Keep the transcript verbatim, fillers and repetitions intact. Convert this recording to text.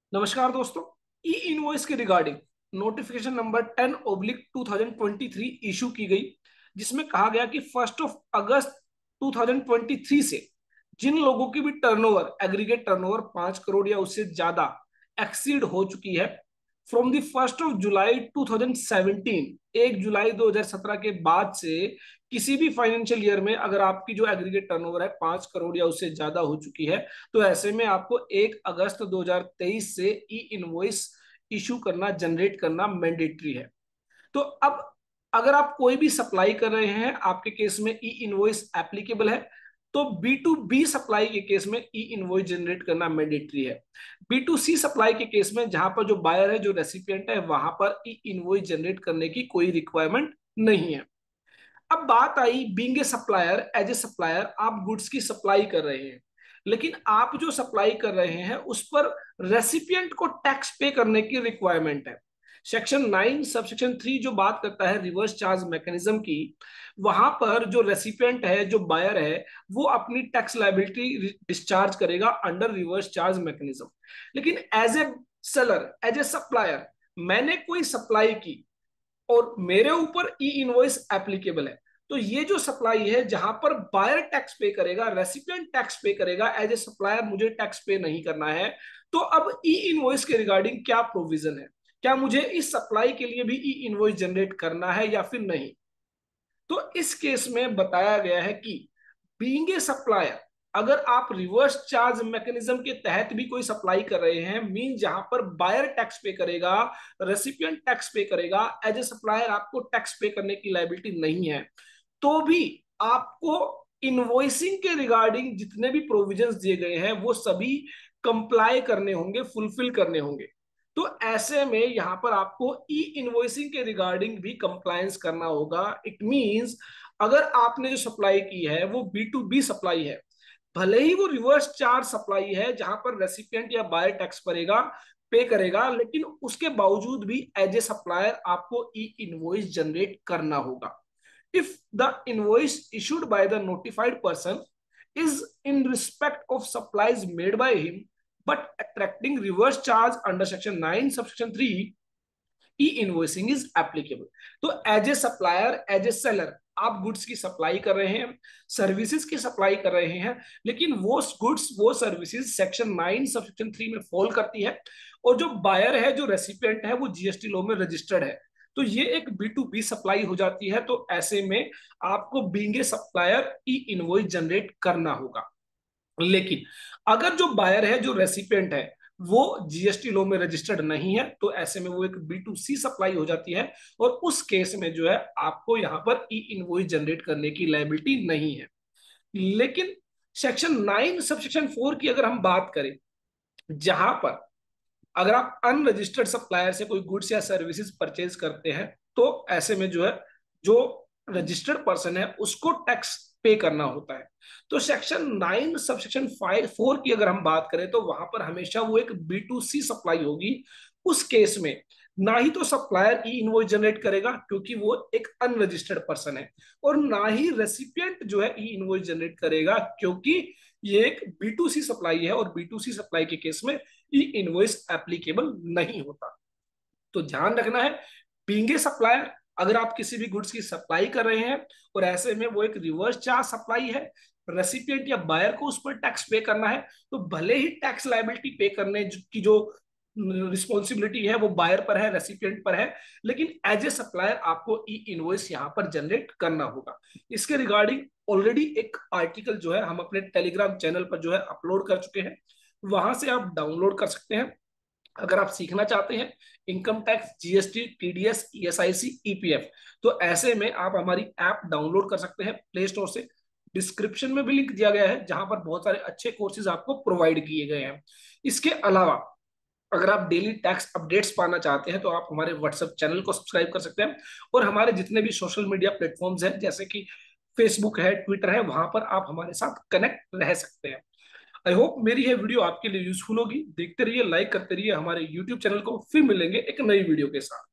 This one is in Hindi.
नमस्कार दोस्तों। ई इनवॉइस के regarding notification number ten oblique two thousand twenty three issue की गई, जिसमें कहा गया कि first of August two thousand twenty three से जिन लोगों की भी टर्नओवर एग्रीगेट टर्नओवर पांच करोड़ या उससे ज्यादा एक्सीड हो चुकी है, from the first of July two thousand seventeen, एक जुलाई दो हजार सत्रह के बाद से किसी भी फाइनेंशियल ईयर में अगर आपकी जो एग्रीगेट टर्नओवर है पांच करोड़ या उससे ज्यादा हो चुकी है, तो ऐसे में आपको एक अगस्त दो हजार तेईस से ई इनवॉइस इशू करना, जनरेट करना मैंडेटरी है। तो अब अगर आप कोई भी सप्लाई कर रहे हैं, आपके केस में ई इनवॉइस एप्लीकेबल है। तो बी टू बी सप्लाई के केस में ई इनवॉइस जनरेट करना मैंडेटरी है। बी टू सी सप्लाई के केस में जहां पर जो बायर है, जो रेसिपिएंट है, वहां पर ई इनवॉइस जनरेट करने की कोई रिक्वायरमेंट नहीं है। अब बात I being a supplier, as a supplier आप गुड्स की सप्लाई कर रहे हैं, लेकिन आप जो सप्लाई कर रहे हैं उस पर रेसिपिएंट को टैक्स पे करने की रिक्वायरमेंट है। Section nine subsection three जो बात करता है रिवर्स चार्ज मैकेनिज्म की, वहां पर जो रेसिपिएंट है, जो बायर है, वो अपनी टैक्स लायबिलिटी डिस्चार्ज करेगा अंडर रिवर्स चार्ज मैकेनिज्म। लेकिन as a seller, as a supplier, मैंने कोई सप्लाई की और मेरे ऊपर ई इनवॉइस एप्लीकेबल है, तो ये जो सप्लाई है जहां पर बायर टैक्स पे करेगा, रेसिपिएंट टैक्स पे करेगा, एज ए सप्लायर मुझे टैक्स पे नहीं करना है। तो अब ई इनवॉइस के रिगार्डिंग क्या प्रोविजन है? क्या मुझे इस सप्लाई के लिए भी ई इनवॉइस जनरेट करना है या फिर नहीं? तो इस केस में बताया गया है कि बीइंग ए सप्लायर, अगर आप रिवर्स चार्ज मैकेनिज्म के तहत भी कोई सप्लाई कर रहे हैं, मीन जहां पर बायर टैक्स पे करेगा, रेसिपिएंट टैक्स पे करेगा, एज ए सप्लायर आपको टैक्स पे करने की लायबिलिटी नहीं है, तो भी आपको इनवॉइसिंग के रिगार्डिंग जितने भी प्रोविजंस दिए गए हैं वो सभी कंप्लाई करने होंगे, फुलफिल करने होंगे। तो ऐसे में यहां पर आपको ई इनवॉइसिंग के रिगार्डिंग भी कंप्लायंस करना होगा। इट मींस अगर आपने जो सप्लाई की है वो बी टू बी सप्लाई है, भले ही वो रिवर्स चार्ज सप्लाई है जहां पर रेसिपिएंट या बायर टैक्स पड़ेगा, पे करेगा, लेकिन उसके बावजूद भी एज ए सप्लायर आपको ई इनवॉइस जनरेट करना होगा। If the invoice issued by the notified person is in respect of supplies made by him but attracting reverse charge under section nine subsection three, e invoicing is applicable. तो as a supplier, as a seller, आप गुड्स की सप्लाई कर रहे हैं, सर्विसेज की सप्लाई कर रहे हैं, लेकिन वो गुड्स, वो services section nine subsection three में फॉल करती है, और जो बायर है, जो रेसिपिएंट है, वो जीएसटी लॉ में रजिस्टर्ड है, तो ये एक बी टू बी सप्लाई हो जाती है। तो ऐसे में आपको being a supplier e invoice generate करना होगा। लेकिन अगर जो बायर है, जो रेसिपिएंट है, वो जीएसटी लॉ में रजिस्टर्ड नहीं है, तो ऐसे में वो एक बी टू सी सप्लाई हो जाती है, और उस केस में जो है आपको यहां पर ई इनवॉइस जनरेट करने की लायबिलिटी नहीं है। लेकिन section nine subsection four की अगर हम बात करें, जहां पर अगर आप अनरजिस्टर्ड सप्लायर से कोई गुड्स या सर्विसेज परचेज करते हैं, तो ऐसे में जो है, जो रजिस्टर्ड पर्सन है उसको टैक्स पे करना होता है। तो section nine subsection five four की अगर हम बात करें, तो वहां पर हमेशा वो एक बी टू सी सप्लाई होगी। उस केस में ना ही तो सप्लायर ई इनवॉइस जनरेट करेगा क्योंकि वो एक अनरजिस्टर्ड पर्सन है, और ना ही रेसिपिएंट जो है ई इनवॉइस जनरेट करेगा क्योंकि ये एक बी टू सी सप्लाई है, और बी टू सी सप्लाई के केस में ई इनवॉइस एप्लीकेबल नहीं होता। तो ध्यान रखना है, बीइंग ए सप्लायर, अगर आप किसी भी गुड्स की सप्लाई कर रहे हैं और ऐसे में वो एक रिवर्स चार्ज सप्लाई है, रेसिपिएंट या बायर को उस पर टैक्स पे करना है, तो भले ही टैक्स लायबिलिटी पे करने की जो रिस्पॉन्सिबिलिटी है वो बायर पर है, रेसिपिएंट पर है, लेकिन एज ए सप्लायर आपको ई इनवॉइस यहां पर जनरेट करना होगा। इसके रिगार्डिंग ऑलरेडी एक आर्टिकल जो है हम अपने टेलीग्राम चैनल पर जो है अपलोड कर चुके हैं, वहां से आप डाउनलोड कर सकते हैं। अगर आप सीखना चाहते हैं income tax, GST, TDS, ESIC, EPF, तो ऐसे में आप हमारी ऐप डाउनलोड कर सकते हैं प्ले स्टोर से। डिस्क्रिप्शन में भी लिंक दिया गया है जहां पर बहुत सारे अच्छे कोर्सेज आपको प्रोवाइड किए गए हैं। इसके अलावा अगर आप डेली टैक्स अपडेट्स पाना चाहते हैं, तो आप हमारे व्हाट्सएप चैनल को सब्सक्राइब कर सकते हैं, और हमारे जितने भी सोशल मीडिया प्लेटफॉर्म्स हैं जैसे कि फेसबुक है, ट्विटर है, वहां पर आप हमारे साथ कनेक्ट रह सकते हैं। आई होप मेरी यह वीडियो आपके लिए यूजफुल होगी। देखते रहिए, लाइक करते रहिए हमारे यूट्यूब चैनल को। फिर मिलेंगे एक नई वीडियो के साथ।